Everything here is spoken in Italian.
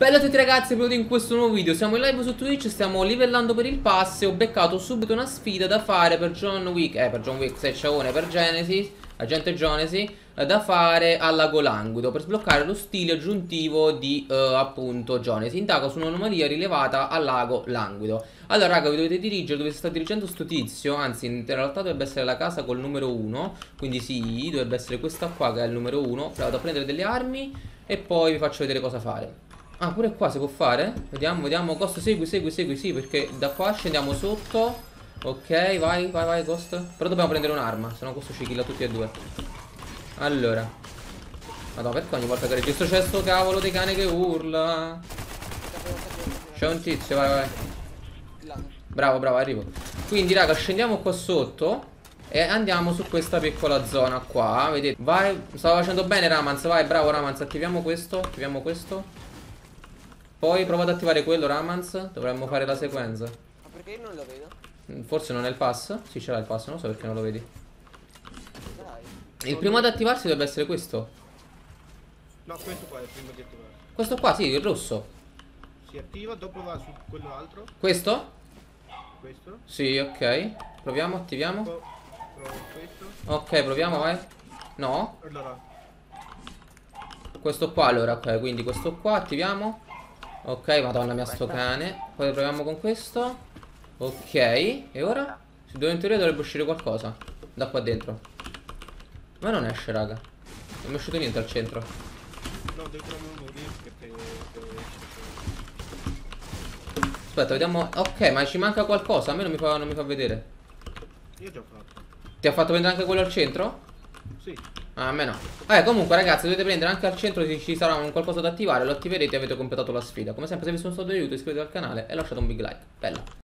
Bella a tutti ragazzi, benvenuti in questo nuovo video. Siamo in live su Twitch, stiamo livellando per il pass e ho beccato subito una sfida da fare per John Wick, se c'è una per Genesis, Agente Genesis, da fare al Lago Languido per sbloccare lo stile aggiuntivo di appunto Genesis. Indago su un'anomalia rilevata al Lago Languido. Allora raga, vi dovete dirigere dove si sta dirigendo sto tizio, anzi in realtà dovrebbe essere la casa col numero 1, quindi sì, dovrebbe essere questa qua che è il numero 1. Vado a prendere delle armi e poi vi faccio vedere cosa fare. Ah, pure qua si può fare? Vediamo, vediamo. Ghost, segui, sì, perché da qua scendiamo sotto. Ok, vai, Ghost. Però dobbiamo prendere un'arma, se no Ghost ci killa tutti e due. Allora. Madonna, perché ogni volta che registro c'è sto cavolo di cane che urla? C'è un tizio, vai. Bravo, arrivo. Quindi, raga, scendiamo qua sotto e andiamo su questa piccola zona qua. Vedete? Vai, stavo facendo bene Ramans, vai, bravo Ramans. Attiviamo questo. Poi prova ad attivare quello, Ramans. Dovremmo fare la sequenza. Ma perché io non lo vedo? Forse non è il pass? Sì, c'era il pass, non so perché non lo vedi. Dai. Il primo ad attivarsi dovrebbe essere questo. No, questo qua è il primo di attivare. Questo qua, sì, il rosso. Si attiva, dopo va su quello altro. Questo? Questo. Sì, ok. Proviamo, attiviamo. Provo questo. Ok, proviamo, vai. No? Allora, Questo qua allora, ok, quindi questo qua, attiviamo. Ok, madonna mia sto cane. Poi proviamo con questo. Ok, e ora? In teoria dovrebbe uscire qualcosa da qua dentro. Ma non esce, raga. Non è uscito niente al centro. no, devo trovare un motivo perché Aspetta, vediamo. Ok, ma ci manca qualcosa. A me non mi fa vedere. io ho già fatto. Ti ha fatto prendere anche quello al centro? Sì. Ah, a me no. Comunque ragazzi, dovete prendere anche al centro. Se ci sarà un qualcosa da attivare, lo attiverete e avete completato la sfida. Come sempre, se vi sono stato d'aiuto, iscrivetevi al canale e lasciate un big like. Bella.